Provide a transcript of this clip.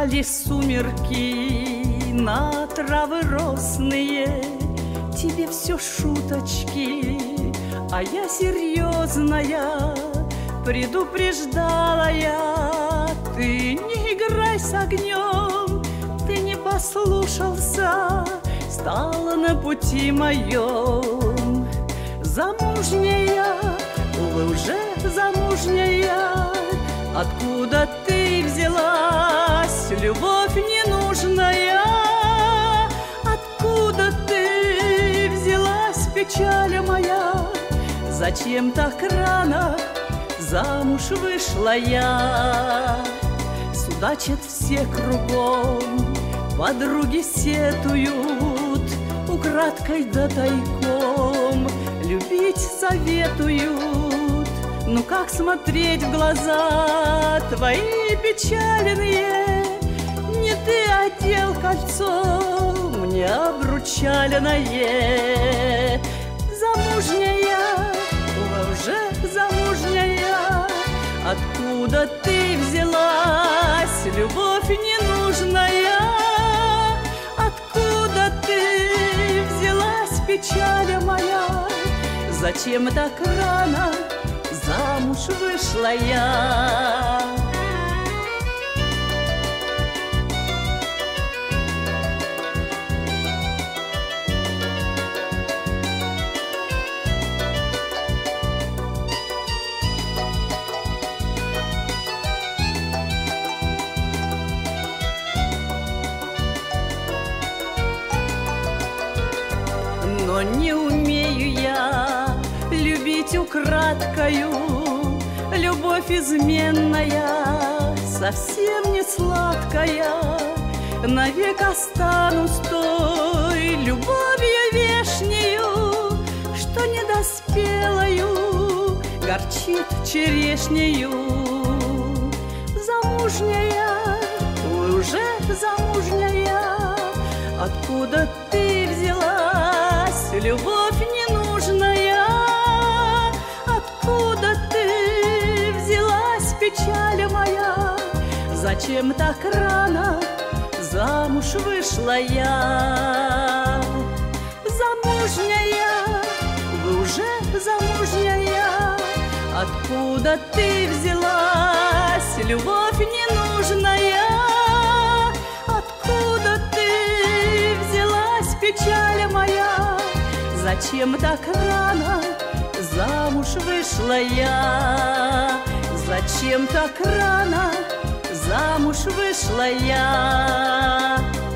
Набежали сумерки на травы росные, тебе все шуточки, а я серьезная. Предупреждала я, ты не играй с огнем, ты не послушался, стала на пути моем. Замужняя, увы, уже замужняя, откуда ты взялась, любовь ненужная? Откуда ты взялась, печаль моя? Зачем так рано замуж вышла я? Судачат все кругом, подруги сетуют, украдкой да тайком любить советуют. Ну как смотреть в глаза твои печальные? Не ты одел кольцо, мне обручальное. Замужняя, уже замужняя, откуда ты взялась, любовь ненужная? Откуда ты взялась, печаль моя? Зачем так рано замуж вышла я? Но не умею я любить украдкою, любовь изменная, совсем не сладкая. Навек останусь той любовью вешнею, что недоспелою горчит черешнею. Замужняя, уже замужняя, откуда ты взялась, любовь ненужная? Откуда ты взялась, печаль моя? Зачем так рано замуж вышла я? Замужняя, вы уже замужняя, откуда ты взялась, любовь ненужная? Откуда ты взялась, печаль моя? Зачем так рано замуж вышла я? Зачем так рано замуж вышла я?